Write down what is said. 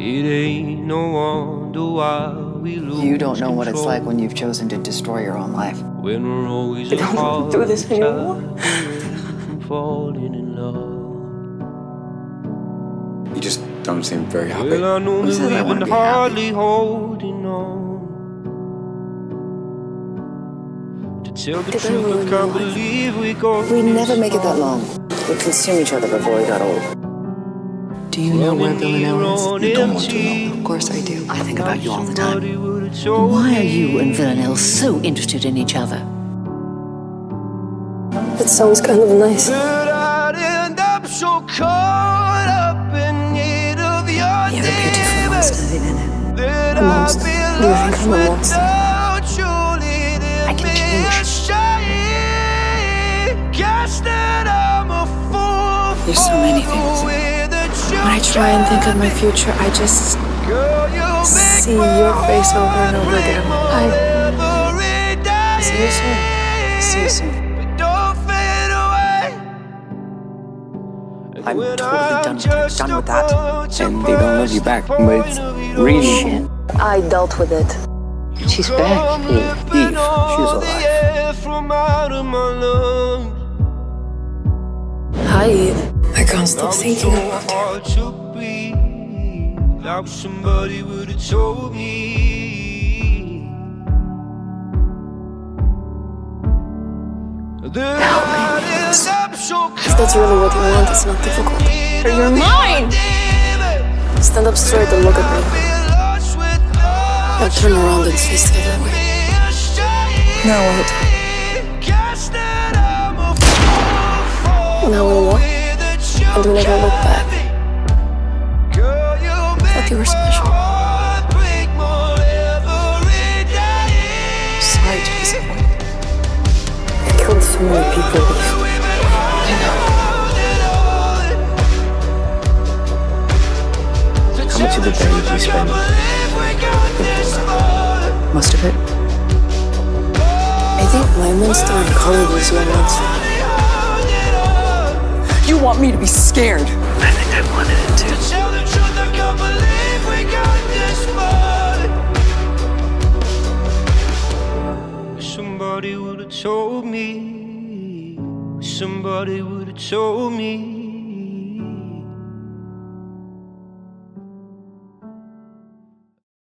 It ain't no wonder why we lose. You don't know what it's like when you've chosen to destroy your own life. When we're always I don't want to do this anymore. Falling in love. You just don't seem very happy. Well, I know Who that said I we've wanna been be happy? hardly holding on. To tell the Did I truth, I ruin can't your life? believe we go. We'd never make it that long. We'd consume each other before we got old. Do you know where Villanelle is? You don't want to know. Of course I do. I think about you all the time. Why are you and Villanelle so interested in each other? It sounds kind of nice. But I'd end up so caught up in need of your You're a beautiful monster, Villanelle. that A monster. I'd be Do you think lost I'm a monster? without you leading I can me change. astray. Guess that I'm a fool. There's so many things. When I try and think of my future, I just see your face over and over again. See you soon. See you soon. I'm totally done with that. And they don't love you back, but it's really... Shit. I dealt with it. She's back. Eve, she's alive. Hi, Eve. I can't stop thinking about you. Like somebody would have told me. If that's really what you want, it's not difficult. You're mine! Stand up straight and look at me. Now turn around and face the other way. Now what? Now we'll walk and we'll never look back. Thought you were special. Sorry to disappoint. I killed so many people. I know. How much of the day did you spend? Most of it. I think my monster in college was your monster. You want me to be scared? I think I wanted it too. Somebody would have told me. Somebody would have told me.